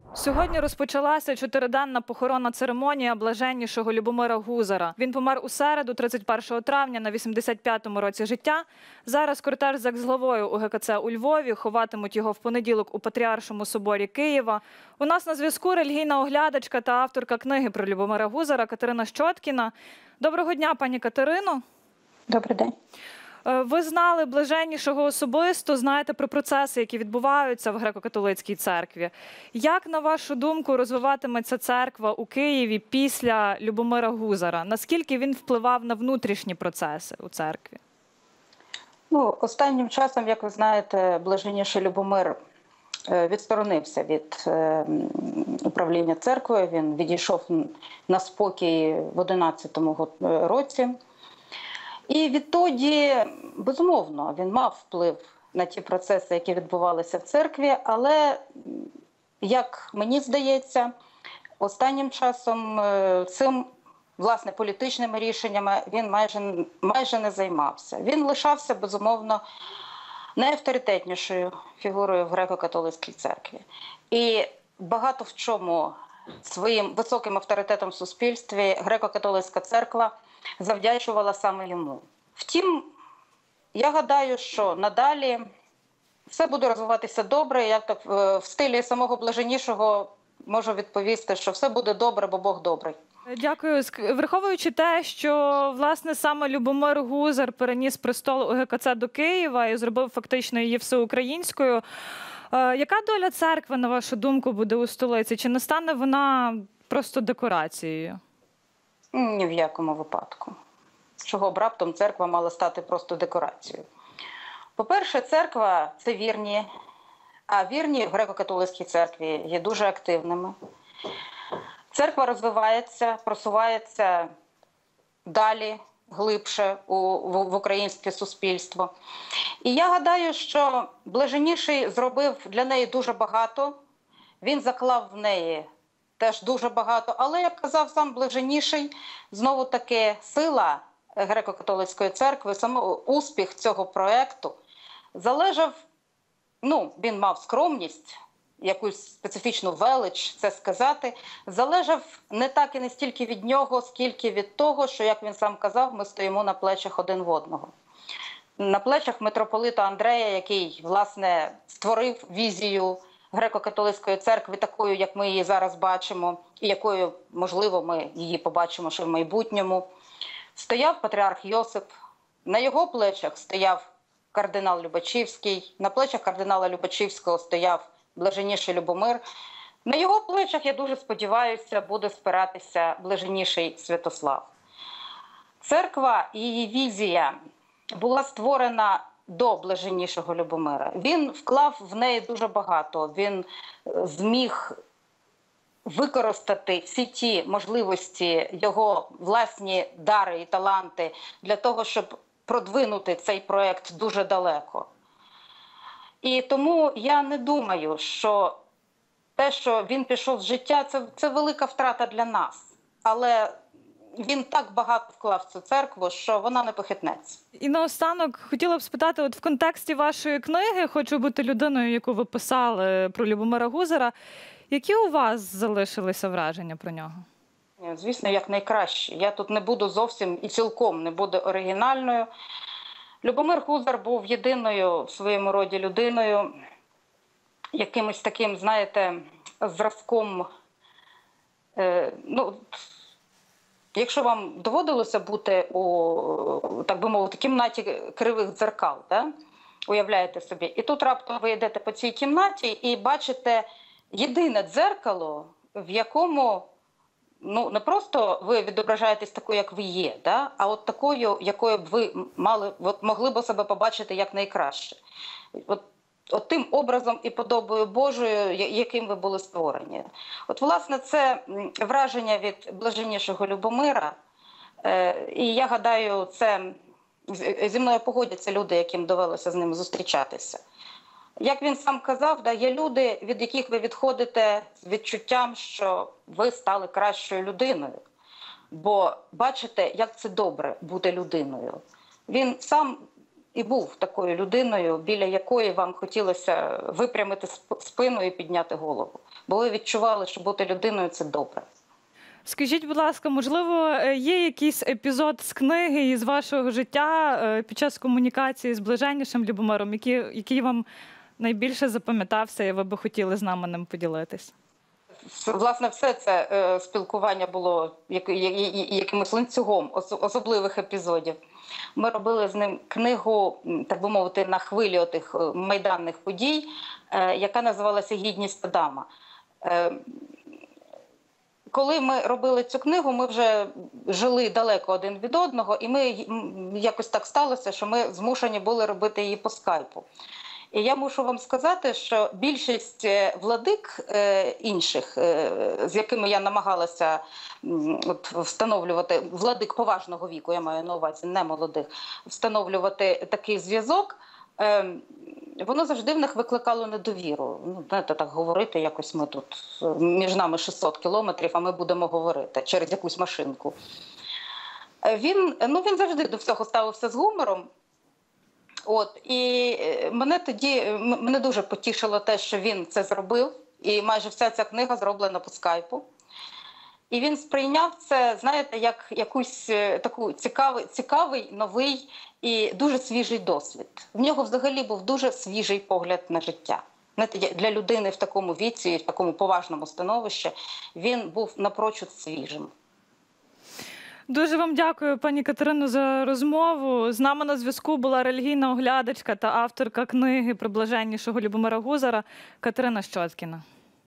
Сьогодні розпочалася чотириденна похоронна церемонія блаженнішого Любомира Гузара. Він помер у середу, 31 травня, на 85-му році життя. Зараз кортеж з екс-главою УГКЦ у Львові, ховатимуть його в понеділок у Патріаршому соборі Києва. У нас на зв'язку релігійна оглядачка та авторка книги про Любомира Гузара Катерина Щоткіна. Доброго дня, пані Катерино. Добрий день. Ви знали блаженнішого особисто, знаєте про процеси, які відбуваються в греко-католицькій церкві. Як, на вашу думку, розвиватиметься церква у Києві після Любомира Гузара? Наскільки він впливав на внутрішні процеси у церкві? Останнім часом, як ви знаєте, блаженніший Любомир відсторонився від управління церквою. Він відійшов на спокій в 11-му році. І відтоді, безумовно, він мав вплив на ті процеси, які відбувалися в церкві, але, як мені здається, останнім часом цим, власне, політичними рішеннями він майже не займався. Він лишався, безумовно, найавторитетнішою фігурою в греко-католицькій церкві. І багато в чому своїм високим авторитетом в суспільстві греко-католицька церква завдячувала саме йому. Втім, я гадаю, що надалі все буде розвиватися добре. Я так в стилі самого блаженнішого можу відповісти, що все буде добре, бо Бог добрий. Дякую. Враховуючи те, що, власне, саме Любомир Гузар переніс престол УГКЦ до Києва і зробив фактично її всеукраїнською, яка доля церкви, на вашу думку, буде у столиці? Чи не стане вона просто декорацією? Ні в якому випадку. Чого б раптом церква мала стати просто декорацією? По-перше, церква – це вірні, а вірні в греко-католицькій церкві є дуже активними. Церква розвивається, просувається далі, глибше в українське суспільство. І я гадаю, що блаженніший зробив для неї дуже багато, він заклав в неї теж дуже багато, але, як казав сам блаженніший, знову-таки сила греко-католицької церкви, саме успіх цього проєкту залежав, він мав скромність, якусь специфічну велич, це сказати, залежав не так і не стільки від нього, скільки від того, що, як він сам казав, ми стоїмо на плечах один в одного. На плечах митрополита Андрея, який, власне, створив візію греко-католицької церкви такою, як ми її зараз бачимо, і якою, можливо, ми її побачимо ще в майбутньому. Стояв патріарх Йосип, на його плечах стояв кардинал Любачівський, на плечах кардинала Любачівського стояв блаженніший Любомир. На його плечах, я дуже сподіваюся, буде спиратися блаженніший Святослав. Церква і її візія була створена до блаженнішого Любомира. Він вклав в неї дуже багато. Він зміг використати всі ті можливості, його власні дари і таланти для того, щоб продвинути цей проєкт дуже далеко. І тому я не думаю, що те, що він пішов з життя, це велика втрата для нас. Але він так багато вклав в цю церкву, що вона не похитнеться. І наостанок хотіла б спитати, от в контексті вашої книги «Хочу бути людиною», яку ви писали про Любомира Гузара, які у вас залишилися враження про нього? Звісно, як найкраще. Я тут не буду зовсім і цілком не буду оригінальною. Любомир Гузар був єдиною в своєму роді людиною, якимось таким, знаєте, зразком. Якщо вам доводилося бути у, так би мовити, кімнаті кривих дзеркал, да? Уявляєте собі, і тут раптом ви йдете по цій кімнаті і бачите єдине дзеркало, в якому не просто ви відображаєтесь такою, як ви є, да? А от такою, якою б ви могли б себе побачити як найкраще. От тим образом і подобою Божою, яким ви були створені. От, власне, це враження від блаженнішого Любомира. І я гадаю, зі мною погодяться люди, яким довелося з ним зустрічатися. Як він сам казав, є люди, від яких ви відходите з відчуттям, що ви стали кращою людиною. Бо бачите, як це добре бути людиною. Він сам і був такою людиною, біля якої вам хотілося випрямити спину і підняти голову. Бо ви відчували, що бути людиною – це добре. Скажіть, будь ласка, можливо, є якийсь епізод з книги із вашого життя під час комунікації з блаженнішим Любомиром, який вам найбільше запам'ятався, і ви би хотіли з нами ним поділитись? Власне, все це спілкування було якимось ланцюгом особливих епізодів. Ми робили з ним книгу, так би мовити, на хвилі отих майданних подій, яка називалася «Гідність Адама». Коли ми робили цю книгу, ми вже жили далеко один від одного, і ми якось так сталося, що ми змушені були робити її по скайпу. І я мушу вам сказати, що більшість владик інших, з якими я намагалася встановлювати, владик поважного віку, я маю на увазі, не молодих, встановлювати такий зв'язок, воно завжди в них викликало недовіру. Ну, знаєте, так говорити, якось ми тут, між нами 600 кілометрів, а ми будемо говорити через якусь машинку. Він завжди до всього ставився з гумором. І мене дуже потішило те, що він це зробив, і майже вся ця книга зроблена по скайпу. І він сприйняв це, знаєте, як якусь таку цікавий, новий і дуже свіжий досвід. В нього взагалі був дуже свіжий погляд на життя. Знаєте, для людини в такому віці, в такому поважному становищі, він був напрочуд свіжим. Дуже вам дякую, пані Катерино, за розмову. З нами на зв'язку була релігійна оглядачка та авторка книги про блаженнішого Любомира Гузара Катерина Щоткіна.